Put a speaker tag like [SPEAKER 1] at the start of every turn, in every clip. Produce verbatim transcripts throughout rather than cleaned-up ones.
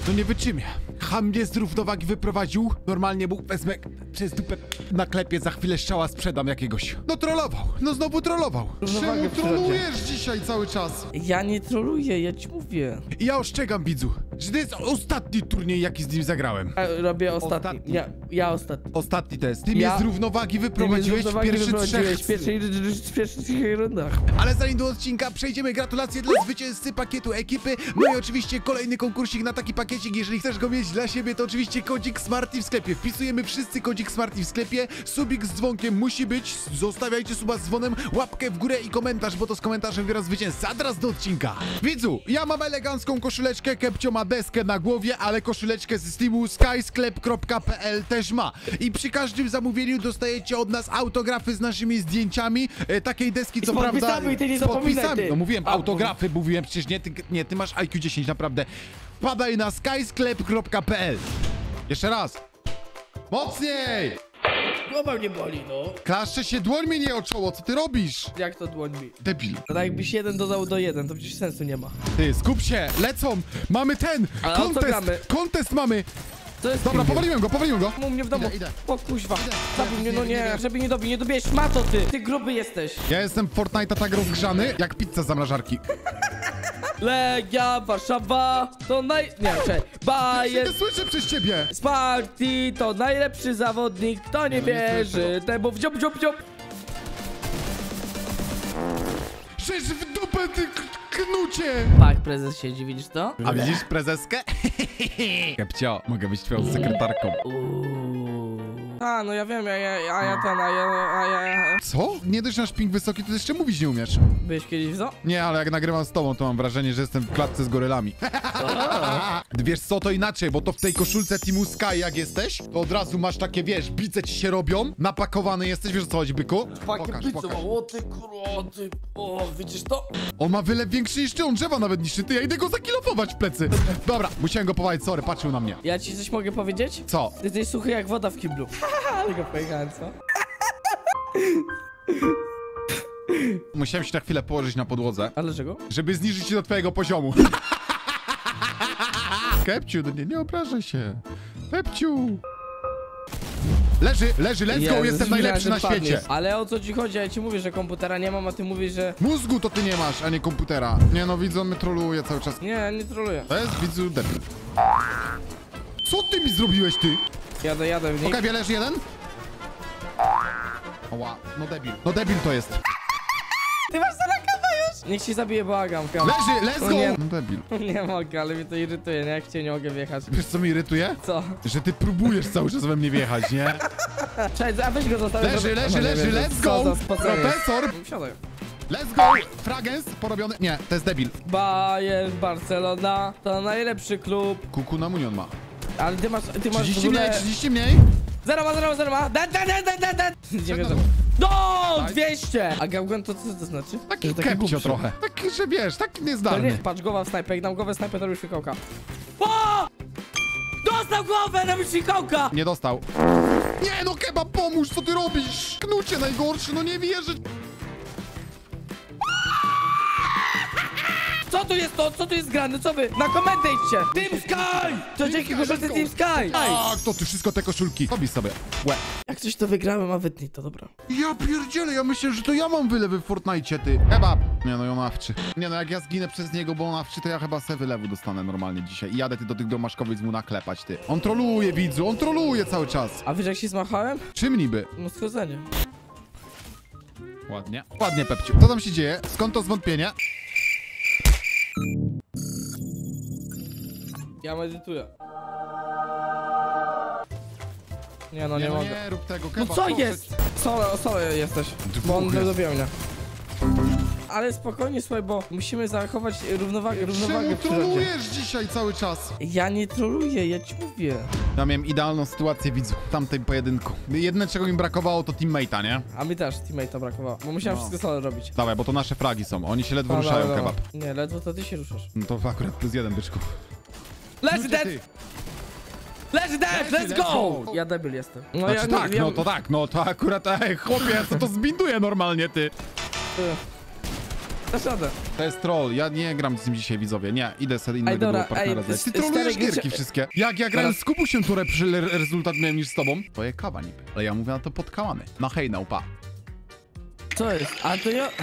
[SPEAKER 1] No nie wytrzymie. Ham mnie z równowagi wyprowadził. Normalnie mógł wezmę przez dupę na klepie, za chwilę strzała sprzedam jakiegoś. No trollował, no znowu trollował.
[SPEAKER 2] Równowagę
[SPEAKER 1] Czemu trolujesz dzisiaj cały czas?
[SPEAKER 2] Ja nie troluję, ja ci mówię.
[SPEAKER 1] I ja ostrzegam widzu, że to jest ostatni turniej, jaki z nim zagrałem.
[SPEAKER 2] Ja robię ostatni.
[SPEAKER 1] Ostatni.
[SPEAKER 2] Ja, ja ostatni.
[SPEAKER 1] Ostatni test. Ty
[SPEAKER 2] Ja-
[SPEAKER 1] mnie z równowagi
[SPEAKER 2] Ty mnie
[SPEAKER 1] wyprowadziłeś
[SPEAKER 2] z
[SPEAKER 1] w
[SPEAKER 2] równowagi
[SPEAKER 1] pierwszych
[SPEAKER 2] wyprowadziłeś
[SPEAKER 1] trzech.
[SPEAKER 2] w pierwszej, w pierwszych trzech rundach.
[SPEAKER 1] Ale zanim do odcinka przejdziemy, gratulacje dla zwycięzcy pakietu ekipy. No i oczywiście kolejny konkursik na taki pakiecik. Jeżeli chcesz go mieć dla siebie, to oczywiście kodzik Smarty w sklepie. Wpisujemy wszyscy kodzik Smarty w sklepie. Subik z dzwonkiem musi być. Zostawiajcie suba z dzwonem, łapkę w górę i komentarz, bo to z komentarzem wyraz zwycięzca. A teraz do odcinka. Widzu, ja mam elegancką koszuleczkę, Kepcio ma deskę na głowie, ale koszuleczkę z Steamu skysklep kropka p l też ma. I przy każdym zamówieniu dostajecie od nas autografy z naszymi zdjęciami. E, takiej deski, co
[SPEAKER 2] z
[SPEAKER 1] prawda...
[SPEAKER 2] podpisami, ty nie
[SPEAKER 1] z
[SPEAKER 2] zapominaj,
[SPEAKER 1] podpisami.
[SPEAKER 2] ty.
[SPEAKER 1] No mówiłem,
[SPEAKER 2] A,
[SPEAKER 1] autografy, mówiłem, przecież nie, ty, nie, ty masz I Q dziesięć, naprawdę. Wpadaj na skysklep kropka p l. Jeszcze raz. Mocniej!
[SPEAKER 2] Głowa mnie boli, no.
[SPEAKER 1] Klaszczę się dłońmi, nie o czoło, co ty robisz?
[SPEAKER 2] Jak to dłońmi?
[SPEAKER 1] Debil.
[SPEAKER 2] To tak jakbyś jeden dodał do jeden, to przecież sensu nie ma.
[SPEAKER 1] Ty, skup się, lecą, mamy ten,
[SPEAKER 2] Ale o co
[SPEAKER 1] kontest,
[SPEAKER 2] gramy?
[SPEAKER 1] kontest mamy.
[SPEAKER 2] To jest
[SPEAKER 1] Dobra,
[SPEAKER 2] pingiel.
[SPEAKER 1] powaliłem go, powaliłem go.
[SPEAKER 2] U mnie w domu.
[SPEAKER 1] Idę, idę.
[SPEAKER 2] O kuźwa.
[SPEAKER 1] Idę.
[SPEAKER 2] Zabił mnie, no
[SPEAKER 1] Nie, nie,
[SPEAKER 2] nie,
[SPEAKER 1] nie.
[SPEAKER 2] żeby nie dobił, nie dobijesz mato ty. Ty gruby jesteś.
[SPEAKER 1] Ja jestem w Fortnite'a tak rozgrzany, jak pizza z zamrażarki.
[SPEAKER 2] Legia, Warszawa, to naj... Nie, czekaj. Bayer,
[SPEAKER 1] Nie słyszę przez ciebie.
[SPEAKER 2] Sparty, to najlepszy zawodnik, kto nie wierzy, temu w dziób, dziób, dziób.
[SPEAKER 1] Żeż w dupę, ty k- knucie.
[SPEAKER 2] Tak, prezes siedzi, widzisz to?
[SPEAKER 1] A widzisz prezeskę? Kepcio, mogę być twoją sekretarką.
[SPEAKER 2] Uuu. A, no ja wiem, ja, ja, a ja ten, a ja, a ja, ja...
[SPEAKER 1] Co? Nie dość nasz ping wysoki, to jeszcze mówić nie umiesz.
[SPEAKER 2] Byłeś kiedyś w zoo?
[SPEAKER 1] Nie, ale jak nagrywam z tobą, to mam wrażenie, że jestem w klatce z gorylami. Wiesz co, to inaczej, bo to w tej koszulce Teamu Sky jak jesteś, to od razu masz takie, wiesz, bice ci się robią, napakowany jesteś, wiesz o co chodzi, byku? Pokaż, pokaż.
[SPEAKER 2] O ty kuro, ty, o, widzisz to?
[SPEAKER 1] On ma wylew większy niż ty, on drzewa nawet niższy, ty, ja idę go zakilofować w plecy. Dobra, musiałem go powalić, sorry, patrzył na mnie.
[SPEAKER 2] Ja ci coś mogę powiedzieć?
[SPEAKER 1] Co?
[SPEAKER 2] Ty jesteś suchy jak woda w kiblu. Ale go pojechałem, co?
[SPEAKER 1] Musiałem się na chwilę położyć na podłodze,
[SPEAKER 2] A dlaczego?
[SPEAKER 1] żeby zniżyć się do twojego poziomu. Kepciu, no nie, nie obrażaj się. Kepciu. Leży, leży, let's go,
[SPEAKER 2] Jezus,
[SPEAKER 1] jestem najlepszy na
[SPEAKER 2] myślałem, że
[SPEAKER 1] świecie.
[SPEAKER 2] padniesz. Ale o co ci chodzi? Ja ci mówię, że komputera nie mam, a ty mówisz, że...
[SPEAKER 1] Mózgu to ty nie masz, a nie komputera. Nie no, widzą, mnie troluje cały czas.
[SPEAKER 2] Nie, nie troluję.
[SPEAKER 1] To jest, widzu, debil. Co ty mi zrobiłeś, ty?
[SPEAKER 2] Jadę, jadę w nich.
[SPEAKER 1] Okej, okay, leży jeden? Oła, no debil. No debil to jest.
[SPEAKER 2] Ty masz zarakama już! Niech ci zabije, błagam. Kam.
[SPEAKER 1] Leży, let's
[SPEAKER 2] O
[SPEAKER 1] go!
[SPEAKER 2] nie.
[SPEAKER 1] No debil.
[SPEAKER 2] Nie mogę, ale mnie to irytuje, nie? Jak cię nie mogę wjechać.
[SPEAKER 1] Wiesz co mnie irytuje?
[SPEAKER 2] Co?
[SPEAKER 1] Że ty próbujesz cały czas we mnie wjechać, nie?
[SPEAKER 2] Cześć, a weź go zostawię.
[SPEAKER 1] Leży, leży,
[SPEAKER 2] No nie
[SPEAKER 1] leży,
[SPEAKER 2] wiem,
[SPEAKER 1] let's
[SPEAKER 2] co
[SPEAKER 1] go!
[SPEAKER 2] za spocenie.
[SPEAKER 1] Profesor!
[SPEAKER 2] Wsiadaj.
[SPEAKER 1] Let's go! Fragens porobiony. Nie, to jest debil.
[SPEAKER 2] Bayern, Barcelona, to najlepszy klub.
[SPEAKER 1] Kuku na munion ma.
[SPEAKER 2] Ale ty masz, ty masz w
[SPEAKER 1] trzydzieści
[SPEAKER 2] ogóle...
[SPEAKER 1] mniej, trzydzieści mniej.
[SPEAKER 2] Zero ma, zero ma, zero ma. Da, da, da, da, da, da. Nie wierzę. No, dwieście! A Gaugen to co to znaczy?
[SPEAKER 1] Taki
[SPEAKER 2] Że
[SPEAKER 1] kepcio
[SPEAKER 2] głupszy.
[SPEAKER 1] trochę. Taki, że wiesz, taki
[SPEAKER 2] To nie,
[SPEAKER 1] niezdarny.
[SPEAKER 2] patrz, głowa w snajpę, jak dam głowę w snajpę, to robisz fikołka. O! Dostał głowę, robisz fikołka!
[SPEAKER 1] Nie dostał. Nie no, kebab, pomóż, co ty robisz? Knucie najgorszy, no nie wierzę.
[SPEAKER 2] Co tu jest to? Co tu jest grane? Co wy? Na komendę idźcie! Team Sky! To dzięki koszulce Team Sky!
[SPEAKER 1] Tak, to ty wszystko te koszulki. Robisz sobie. Łe.
[SPEAKER 2] Jak coś to wygrałem, a wytnij to, dobra.
[SPEAKER 1] Ja pierdzielę, ja myślę, że to ja mam wylewy w Fortnite, ty. Kebab. Nie no, ją awczy. Nie no, jak ja zginę przez niego, bo on awczy, to ja chyba se wylewu dostanę normalnie dzisiaj. I jadę ty do tych domaszkowic mu naklepać, ty. On troluje, widzu, on troluje cały czas.
[SPEAKER 2] A wiesz jak się zmachałem?
[SPEAKER 1] Czym niby?
[SPEAKER 2] No schodzenie.
[SPEAKER 1] Ładnie. Ładnie, Pepciu. Co tam się dzieje? Skąd to zwątpienie?
[SPEAKER 2] Ja medytuję. Nie no, nie,
[SPEAKER 1] Nie, no
[SPEAKER 2] mogę.
[SPEAKER 1] nie rób tego,
[SPEAKER 2] No
[SPEAKER 1] kebab.
[SPEAKER 2] co
[SPEAKER 1] proszę
[SPEAKER 2] jest?
[SPEAKER 1] cię.
[SPEAKER 2] Solo, solo jesteś.
[SPEAKER 1] Dwóch
[SPEAKER 2] Bo on nie
[SPEAKER 1] jest.
[SPEAKER 2] dobił mnie. Ale spokojnie, słuchaj, bo musimy zachować równowagę, równowagę
[SPEAKER 1] Czemu
[SPEAKER 2] w przyrodzie.
[SPEAKER 1] trolujesz dzisiaj cały czas?
[SPEAKER 2] Ja nie troluję, ja ci mówię.
[SPEAKER 1] Ja miałem idealną sytuację, widzu, w tamtym pojedynku. Jedyne, czego mi brakowało, to teammate'a, nie?
[SPEAKER 2] A mi też teammate'a brakowało, bo musiałem
[SPEAKER 1] No.
[SPEAKER 2] wszystko solo robić.
[SPEAKER 1] Dawaj, bo to nasze fragi są. Oni się ledwo
[SPEAKER 2] A,
[SPEAKER 1] ruszają,
[SPEAKER 2] dobra,
[SPEAKER 1] kebab.
[SPEAKER 2] dobra. Nie, ledwo to ty się ruszasz.
[SPEAKER 1] No to akurat plus jeden, byczku.
[SPEAKER 2] Leży
[SPEAKER 1] Ludzie,
[SPEAKER 2] dead!
[SPEAKER 1] ty.
[SPEAKER 2] Leży dead!
[SPEAKER 1] Leży,
[SPEAKER 2] Let's
[SPEAKER 1] let's
[SPEAKER 2] go!
[SPEAKER 1] go!
[SPEAKER 2] Ja debil jestem. No
[SPEAKER 1] Znaczy
[SPEAKER 2] ja,
[SPEAKER 1] tak,
[SPEAKER 2] ja,
[SPEAKER 1] no to tak, no to akurat, ej, chłopie, co to zbinduje normalnie, ty.
[SPEAKER 2] dasz radę.
[SPEAKER 1] To jest troll, ja nie gram z nim dzisiaj, widzowie. Nie, idę sobie innego
[SPEAKER 2] dobra,
[SPEAKER 1] było partnera
[SPEAKER 2] ej,
[SPEAKER 1] znaleźć. Ty
[SPEAKER 2] stary,
[SPEAKER 1] trollujesz
[SPEAKER 2] gry-
[SPEAKER 1] gierki wszystkie. Jak ja grałem z Kubusiem, to lepszy le- rezultat miałem niż z tobą. Twoje kawa niby. Ale ja mówię na to podkałamy. No hej, no pa.
[SPEAKER 2] Co jest? A to ja...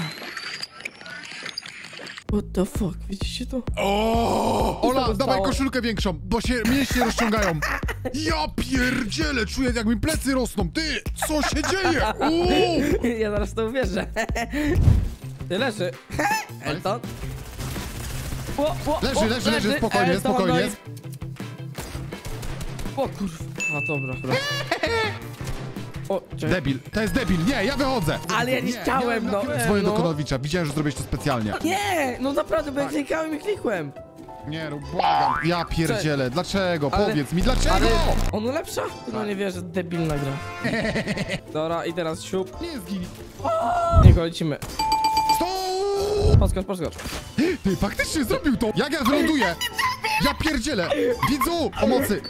[SPEAKER 2] What the fuck, widzicie to?
[SPEAKER 1] O! Ola,
[SPEAKER 2] się
[SPEAKER 1] dawaj
[SPEAKER 2] stało?
[SPEAKER 1] koszulkę większą, bo się mięśnie rozciągają. Ja pierdzielę, czuję jak mi plecy rosną. Ty, co się dzieje? Uuu!
[SPEAKER 2] Ja zaraz to uwierzę. Ty leży. Elton. O, o,
[SPEAKER 1] Leży,
[SPEAKER 2] o,
[SPEAKER 1] leży, leży, spokojnie,
[SPEAKER 2] Elton,
[SPEAKER 1] spokojnie.
[SPEAKER 2] no i- O kurwa. A dobra, dobra. O, czekaj.
[SPEAKER 1] Debil, to jest debil, nie, ja wychodzę.
[SPEAKER 2] Ale ja nie chciałem, no.
[SPEAKER 1] Dzwonię do
[SPEAKER 2] no.
[SPEAKER 1] Konowicza, widziałem, że zrobiłeś to specjalnie.
[SPEAKER 2] Nie, no naprawdę, bo ja klikałem i klikłem.
[SPEAKER 1] Nie rób, błagam. Ja pierdzielę, dlaczego?
[SPEAKER 2] Ale-
[SPEAKER 1] Powiedz mi, dlaczego?
[SPEAKER 2] Ale on lepsza? No nie wierzę, debilna gra. Dobra, i teraz siup.
[SPEAKER 1] Nie zgin.
[SPEAKER 2] Niego lecimy.
[SPEAKER 1] Stop!
[SPEAKER 2] Podskocz, podskocz.
[SPEAKER 1] Ty, faktycznie zrobił to. Jak ja wyląduję? Ja pierdzielę. Widzu, pomocy.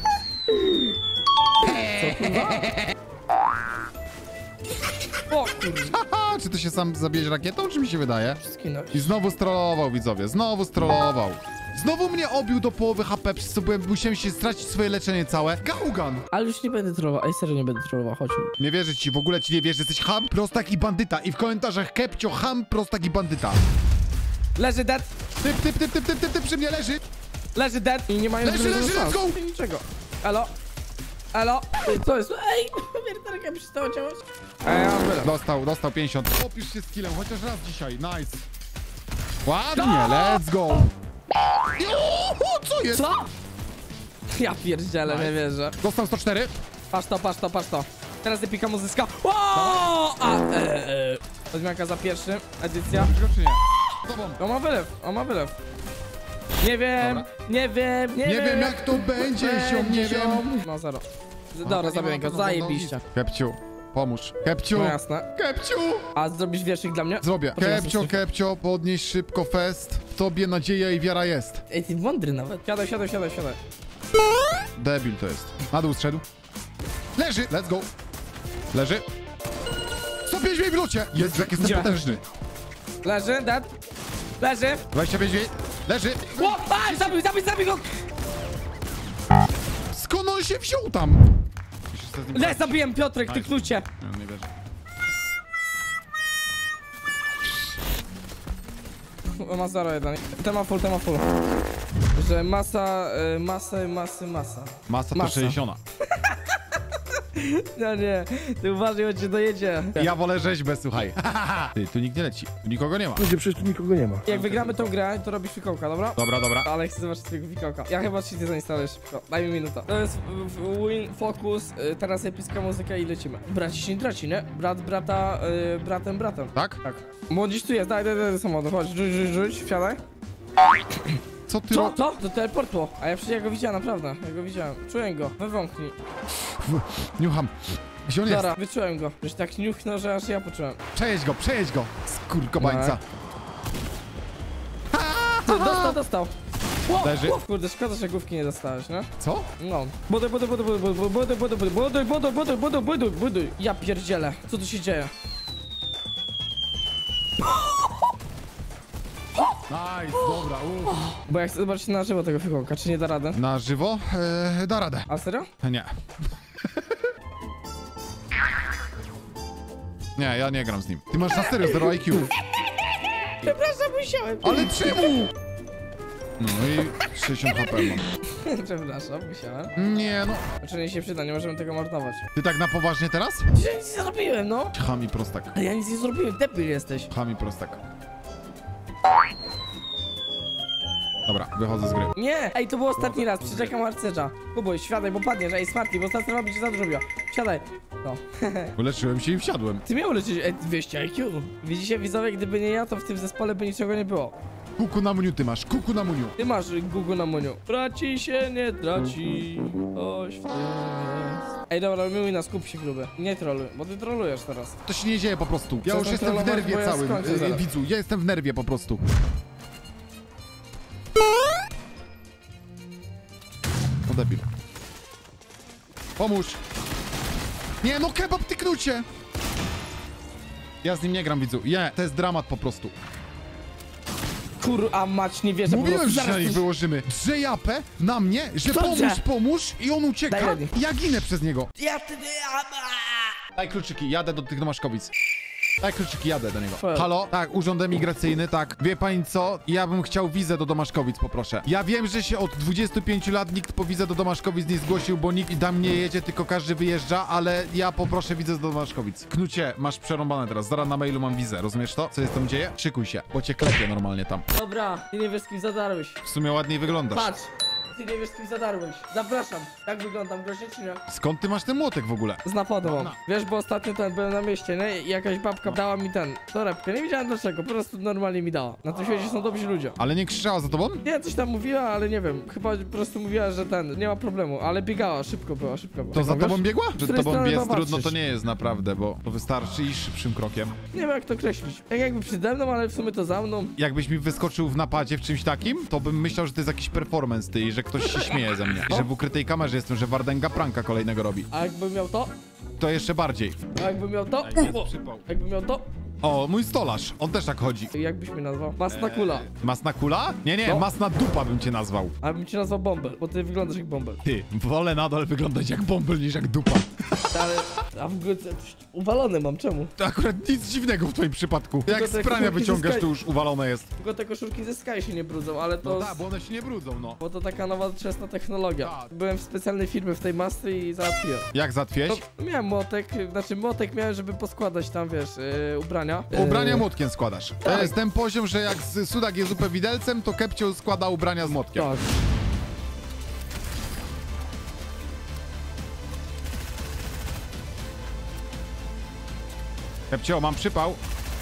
[SPEAKER 2] O kurwa.
[SPEAKER 1] Haha, czy ty się sam zabijesz rakietą, czy mi się wydaje?
[SPEAKER 2] Skinąłeś.
[SPEAKER 1] I znowu strollował, widzowie, znowu strollował. Znowu mnie obił do połowy H P, przez co byłem, musiałem się stracić swoje leczenie całe. Gaugan!
[SPEAKER 2] Ale już nie będę trollował, ej serio nie będę trollował, chodź.
[SPEAKER 1] Nie wierzę ci, w ogóle ci nie wierzę, jesteś ham, prostak i bandyta. I w komentarzach Kepcio, ham, prostak i bandyta.
[SPEAKER 2] Leży dead,
[SPEAKER 1] Typ, typ, typ, typ, typ, typ, typ przy mnie leży.
[SPEAKER 2] leży dead i nie mają
[SPEAKER 1] Leży,
[SPEAKER 2] żadnego
[SPEAKER 1] leży,
[SPEAKER 2] szans.
[SPEAKER 1] let's go!
[SPEAKER 2] Niczego. Elo? Elo? Ej, co jest? Ej, wiertarka przestała działać. Ej, ja mam wylot.
[SPEAKER 1] Dostał, dostał pięćdziesiąt. Opisz się z killem, chociaż raz dzisiaj, nice. Ładnie, let's go. Juhu, co jest?
[SPEAKER 2] Co? Ja pierdzielę, nie
[SPEAKER 1] Nice.
[SPEAKER 2] wierzę.
[SPEAKER 1] Dostał sto cztery.
[SPEAKER 2] Patrz to, patrz to, patrz to. Teraz epika muzyka. O! A, e, e. Odmianka za pierwszy, edycja.
[SPEAKER 1] Czy nie? Z tobą.
[SPEAKER 2] On ma wylew, on ma wylew. Nie wiem,
[SPEAKER 1] Dobra.
[SPEAKER 2] nie wiem, nie,
[SPEAKER 1] Nie wiem jak to będzie, ziom, nie wiem.
[SPEAKER 2] No zero. Z- Dobra, zabiję go, zajebiście.
[SPEAKER 1] Kepciu, pomóż. Kepciu,
[SPEAKER 2] No jasne.
[SPEAKER 1] Kepciu.
[SPEAKER 2] A zrobisz wierszyk dla mnie?
[SPEAKER 1] Zrobię.
[SPEAKER 2] Poczekaj,
[SPEAKER 1] Kepcio,
[SPEAKER 2] zostaw.
[SPEAKER 1] Kepcio, podnieś szybko fest. W tobie nadzieja i wiara jest.
[SPEAKER 2] Ej, ty mądry nawet. Siadaj, siadaj, siadaj, siadaj.
[SPEAKER 1] Debil to jest. Na dół zszedł. Leży, let's go. Leży. sto pięć w lucie. Jest, jak jestem
[SPEAKER 2] Gdzie?
[SPEAKER 1] potężny.
[SPEAKER 2] Leży, dead. Leży.
[SPEAKER 1] dwadzieścia pięć leży.
[SPEAKER 2] O, a, zabij, zabij, zabij go.
[SPEAKER 1] Skąd on się wziął tam? Musisz sobie z nim
[SPEAKER 2] Le, zabiłem Piotrek, ty knucie.
[SPEAKER 1] Nie, nie wierzę.
[SPEAKER 2] Ma zero jeden. Ten ma full, ten ma full. Że masa, y, masy, masy, masa.
[SPEAKER 1] Masa to
[SPEAKER 2] Masa.
[SPEAKER 1] sześćdziesiąt.
[SPEAKER 2] No nie, ty uważaj, on cię dojedzie.
[SPEAKER 1] Ja wolę rzeźbę, słuchaj. Ty, tu nikt nie leci. Tu nikogo nie ma.
[SPEAKER 3] Ludzie, przecież tu nikogo nie ma.
[SPEAKER 2] Jak wygramy tą grę, to robisz fikołka, dobra?
[SPEAKER 1] Dobra, dobra.
[SPEAKER 2] Ale chcę zobaczyć twojego fikołka. Ja chyba ci ty zainstaluję szybko. Daj mi minutę. To jest w- w- win, focus, y, teraz epicka muzyka i lecimy. Braci się nie traci, nie? Brat brata, y, bratem bratem.
[SPEAKER 1] Tak?
[SPEAKER 2] Tak. Młodzież tu jest, daj, daj, daj do samochodu, chodź, rzuć, rzuć, rzuć, wsiadaj.
[SPEAKER 1] Co ty
[SPEAKER 2] Co?
[SPEAKER 1] ro...
[SPEAKER 2] Co? Do teleportu. A ja przecież ja go widziałem, naprawdę. Ja go widziałem. Czułem go. Wywąknij.
[SPEAKER 1] Niucham. Gdzie on jest?
[SPEAKER 2] Dobra, wyczułem go. Już tak niuchnął, że aż ja poczułem.
[SPEAKER 1] Przejedź go, przejedź go. Skurkobańca.
[SPEAKER 2] Ty, dostał, dostał. Ło,
[SPEAKER 1] Leży.
[SPEAKER 2] ło. Kurde, szkoda, że główki nie dostałeś, nie?
[SPEAKER 1] Co?
[SPEAKER 2] No. Buduj, buduj, buduj, buduj, buduj, buduj, buduj, buduj, buduj, buduj, buduj, buduj, buduj, buduj. Ja pierdzielę. Co tu się dzieje?
[SPEAKER 1] Nice, dobra. Uff.
[SPEAKER 2] Bo ja chcę zobaczyć na żywo tego fikołka, czy nie da radę.
[SPEAKER 1] Na żywo? Eee, da radę.
[SPEAKER 2] A serio?
[SPEAKER 1] Nie. Nie, ja nie gram z nim. Ty masz na serio zero I Q.
[SPEAKER 2] Przepraszam, musiałem.
[SPEAKER 1] Ale czemu? No i sześćdziesiąt H P mam.
[SPEAKER 2] Przepraszam, musiałem.
[SPEAKER 1] Nie no.
[SPEAKER 2] Znaczy nie się przyda, nie możemy tego marnować.
[SPEAKER 1] Ty tak na poważnie teraz?
[SPEAKER 2] Ja nic nie zrobiłem, no.
[SPEAKER 1] Chami prostak.
[SPEAKER 2] Ale ja nic nie zrobiłem, debil jesteś.
[SPEAKER 1] Chami prostak. Dobra, wychodzę z gry.
[SPEAKER 2] Nie! Ej, to był ostatni raz, przeczekam harcerza. Kubuj, świadaj, bo padniesz, ej, Smarty, bo ostatnio robić się za dużo biła. Siadaj. No.
[SPEAKER 1] Uleczyłem się i wsiadłem.
[SPEAKER 2] Ty miał lecieć, ej, dwieście I Q. Widzicie, widzowie, gdyby nie ja, to w tym zespole by niczego nie było.
[SPEAKER 1] Kuku na muniu ty masz, kuku na muniu.
[SPEAKER 2] Ty masz Google na muniu. Traci się, nie traci. Oś w tym jest. Ej, dobra, robimy na skup się gruby. Nie troluj, bo ty trolujesz teraz.
[SPEAKER 1] To się nie dzieje po prostu. Ja
[SPEAKER 2] Przestań
[SPEAKER 1] już jestem w
[SPEAKER 2] trollować,
[SPEAKER 1] nerwie
[SPEAKER 2] bo ja
[SPEAKER 1] całym,
[SPEAKER 2] skończę
[SPEAKER 1] e,
[SPEAKER 2] zaraz.
[SPEAKER 1] widzu. Ja jestem w nerwie po prostu. O debil. Pomóż. Nie, no kebab, ty knucie. Ja z nim nie gram, widzu. Nie, to jest dramat po prostu.
[SPEAKER 2] kur... a mać nie wierzę. po
[SPEAKER 1] Mówiłem,
[SPEAKER 2] prostu
[SPEAKER 1] że
[SPEAKER 2] zaraz
[SPEAKER 1] na nich
[SPEAKER 2] coś-
[SPEAKER 1] wyłożymy. Drze japę na mnie, że
[SPEAKER 2] Co
[SPEAKER 1] pomóż,
[SPEAKER 2] drze?
[SPEAKER 1] pomóż i on ucieka.
[SPEAKER 2] Daj radę.
[SPEAKER 1] Ja ginę przez niego.
[SPEAKER 2] Ja ty...
[SPEAKER 1] Daj kluczyki, jadę do tych Domaszkowic. Daj kluczyki, jadę do niego.
[SPEAKER 2] Fajnie.
[SPEAKER 1] Halo? Tak, urząd emigracyjny, tak. Wie pani co? Ja bym chciał wizę do Domaszkowic, poproszę. Ja wiem, że się od dwudziestu pięciu lat nikt po wizę do Domaszkowic nie zgłosił, bo nikt tam nie jedzie, tylko każdy wyjeżdża, ale ja poproszę wizę do Domaszkowic. Knucie, masz przerąbane teraz. Zaraz na mailu mam wizę, rozumiesz to? Co się tam dzieje? Szykuj się, bo cię klepie normalnie tam.
[SPEAKER 2] Dobra, ty nie wiesz, z kim zadarłeś.
[SPEAKER 1] W sumie ładniej wyglądasz.
[SPEAKER 2] Patrz, ty nie wiesz, z kim zadarłeś. Zapraszam. Jak wyglądam, groźnie czy nie?
[SPEAKER 1] Skąd ty masz ten młotek w ogóle?
[SPEAKER 2] Z napodu mam.
[SPEAKER 1] No.
[SPEAKER 2] Wiesz, bo ostatnio ten byłem na mieście, nie? I jakaś babka dała mi ten, torebkę. Nie wiedziałem dlaczego, po prostu normalnie mi dała. Na tym świecie są dobrzy ludzie.
[SPEAKER 1] Ale nie krzyczała za tobą?
[SPEAKER 2] Nie, coś tam mówiła, ale nie wiem. Chyba po prostu mówiła, że ten, nie ma problemu, ale biegała, szybko była, szybko była.
[SPEAKER 1] To za tobą biegła? Że
[SPEAKER 2] której
[SPEAKER 1] tobą
[SPEAKER 2] strony
[SPEAKER 1] biec
[SPEAKER 2] popatrzysz?
[SPEAKER 1] trudno to nie jest naprawdę, bo to wystarczy iść szybszym krokiem.
[SPEAKER 2] Nie wiem jak to określić. Jak jakby przede mną, ale w sumie to za mną.
[SPEAKER 1] Jakbyś mi wyskoczył w napadzie w czymś takim, to bym myślał, że to jest jakiś performance ty i że ktoś się śmieje ze mnie. I że w ukrytej kamerze jestem, że Wardęga pranka kolejnego robi.
[SPEAKER 2] A jakbym miał to?
[SPEAKER 1] To jeszcze bardziej.
[SPEAKER 2] A jakbym miał to?
[SPEAKER 1] Jest
[SPEAKER 2] O,
[SPEAKER 1] przypał.
[SPEAKER 2] jakbym miał to?
[SPEAKER 1] O, mój stolarz, on też tak chodzi.
[SPEAKER 2] Jak byś mnie nazwał? Masna kula.
[SPEAKER 1] Masna kula? Nie, nie,
[SPEAKER 2] No.
[SPEAKER 1] masna dupa bym cię nazwał.
[SPEAKER 2] A bym cię nazwał Bąbel, bo ty wyglądasz jak Bąbel.
[SPEAKER 1] Ty, wolę nadal wyglądać jak bąbel niż jak dupa.
[SPEAKER 2] Ale, a w ogóle coś uwalone mam, czemu?
[SPEAKER 1] To akurat nic dziwnego w twoim przypadku. Jak
[SPEAKER 2] te
[SPEAKER 1] z prania
[SPEAKER 2] koszulki
[SPEAKER 1] wyciągasz,
[SPEAKER 2] zyskaj-
[SPEAKER 1] to już uwalone jest.
[SPEAKER 2] Tylko te koszulki ze Sky się nie brudzą, ale to...
[SPEAKER 1] No tak, bo one się nie brudzą, no.
[SPEAKER 2] Bo to taka nowoczesna technologia.
[SPEAKER 1] Tak.
[SPEAKER 2] Byłem w specjalnej firmie w tej masce i załatwiłem.
[SPEAKER 1] Jak zatwieś?
[SPEAKER 2] To miałem młotek, znaczy młotek miałem, żeby poskładać tam, wiesz, yy, ubrania.
[SPEAKER 1] Ubrania
[SPEAKER 2] Yy,
[SPEAKER 1] młotkiem składasz. To
[SPEAKER 2] tak.
[SPEAKER 1] jest ten poziom, że jak z- Sudak jest zupę widelcem, to Kepcio składa ubrania z młotkiem.
[SPEAKER 2] Tak.
[SPEAKER 1] Kepcio, mam przypał.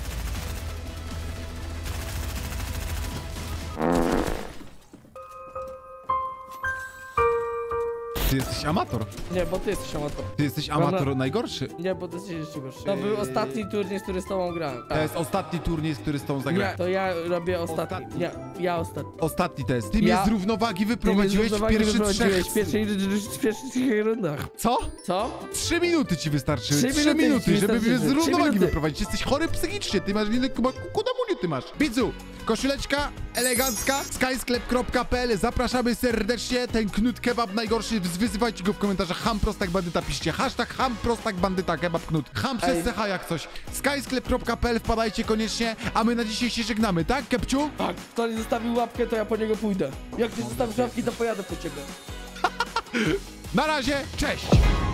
[SPEAKER 1] Ty jesteś amator.
[SPEAKER 2] Nie, bo ty jesteś amator.
[SPEAKER 1] Ty jesteś
[SPEAKER 2] Dobra.
[SPEAKER 1] amator najgorszy.
[SPEAKER 2] Nie, bo ty jesteś jeszcze gorszy. To był ostatni turniej, który z tobą grałem.
[SPEAKER 1] To jest ostatni turniej, z który z tą
[SPEAKER 2] Ja,
[SPEAKER 1] zagrałem.
[SPEAKER 2] to ja robię ostatni.
[SPEAKER 1] Ostatni.
[SPEAKER 2] Ja, ja ostatni.
[SPEAKER 1] Ostatni test. Ty
[SPEAKER 2] Ja-
[SPEAKER 1] mnie z równowagi
[SPEAKER 2] Ty mnie
[SPEAKER 1] wyprowadziłeś
[SPEAKER 2] z
[SPEAKER 1] w
[SPEAKER 2] równowagi
[SPEAKER 1] pierwszych
[SPEAKER 2] wyprowadziłeś
[SPEAKER 1] trzech...
[SPEAKER 2] w pierwszej, w pierwszych trzech rundach.
[SPEAKER 1] Co?
[SPEAKER 2] Co?
[SPEAKER 1] Trzy minuty ci wystarczyły.
[SPEAKER 2] Trzy
[SPEAKER 1] Trzy,
[SPEAKER 2] minuty
[SPEAKER 1] minuty,
[SPEAKER 2] ci
[SPEAKER 1] żeby mnie z
[SPEAKER 2] wystarczyły. Trzy
[SPEAKER 1] równowagi
[SPEAKER 2] minuty.
[SPEAKER 1] wyprowadzić. Jesteś chory psychicznie. Ty masz inny kudamuniu, ty masz. Widzu, koszuleczka elegancka, skysklep kropka p l. Zapraszamy serdecznie. Ten knut kebab najgorszy. Wyzywajcie go w komentarzach. Ham prostak bandyta. Piszcie hashtag ham prostak bandyta kebab knut. Ham przez
[SPEAKER 2] Ej.
[SPEAKER 1] C H jak coś. skysklep kropka p l. Wpadajcie koniecznie. A my na dzisiaj się żegnamy, tak, Kepciu?
[SPEAKER 2] Tak, kto nie zostawił łapkę, to ja po niego pójdę. Jak nie zostawisz łapki, to pojadę po ciebie.
[SPEAKER 1] Na razie, cześć!